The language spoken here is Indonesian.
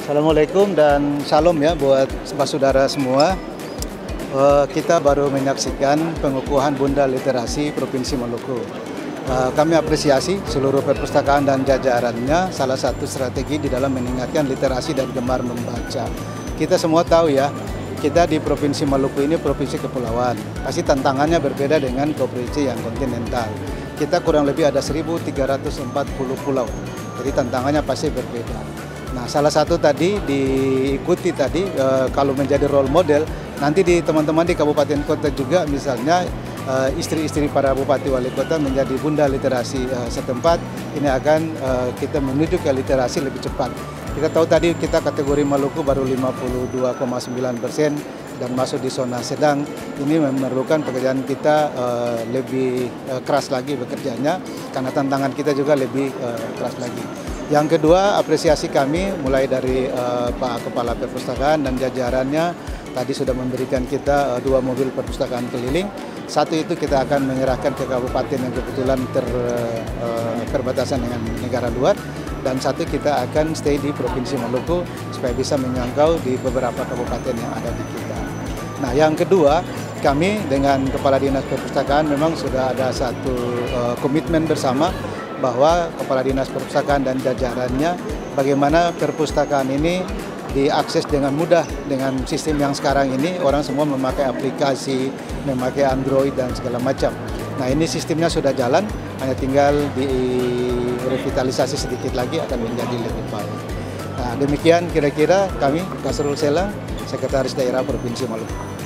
Assalamualaikum dan shalom ya buat saudara semua. Kita baru menyaksikan pengukuhan Bunda Literasi Provinsi Maluku. Kami apresiasi seluruh perpustakaan dan jajarannya, salah satu strategi di dalam meningkatkan literasi dan gemar membaca. Kita semua tahu ya, kita di Provinsi Maluku ini provinsi kepulauan. Pasti tantangannya berbeda dengan provinsi yang kontinental. Kita kurang lebih ada 1.340 pulau, jadi tantangannya pasti berbeda. Nah, salah satu tadi diikuti tadi kalau menjadi role model, nanti di teman-teman di kabupaten kota juga misalnya istri-istri para bupati wali kota menjadi bunda literasi setempat, ini akan kita menuju ke literasi lebih cepat. Kita tahu tadi kita kategori Maluku baru 52,9% dan masuk di zona sedang. Ini memerlukan pekerjaan kita lebih keras lagi bekerjanya, karena tantangan kita juga lebih keras lagi. Yang kedua, apresiasi kami mulai dari Pak Kepala Perpustakaan dan jajarannya tadi sudah memberikan kita 2 mobil perpustakaan keliling. Satu itu kita akan menyerahkan ke kabupaten yang kebetulan perbatasan dengan negara luar, dan satu kita akan stay di Provinsi Maluku supaya bisa menjangkau di beberapa kabupaten yang ada di kita. Nah, yang kedua, kami dengan Kepala Dinas Perpustakaan memang sudah ada satu komitmen bersama bahwa Kepala Dinas Perpustakaan dan jajarannya bagaimana perpustakaan ini diakses dengan mudah dengan sistem yang sekarang ini orang semua memakai aplikasi, memakai Android dan segala macam. Nah, ini sistemnya sudah jalan, hanya tinggal direvitalisasi sedikit lagi akan menjadi lebih baik. Nah, demikian kira-kira kami, Kasrul Selang, Sekretaris Daerah Provinsi Maluku.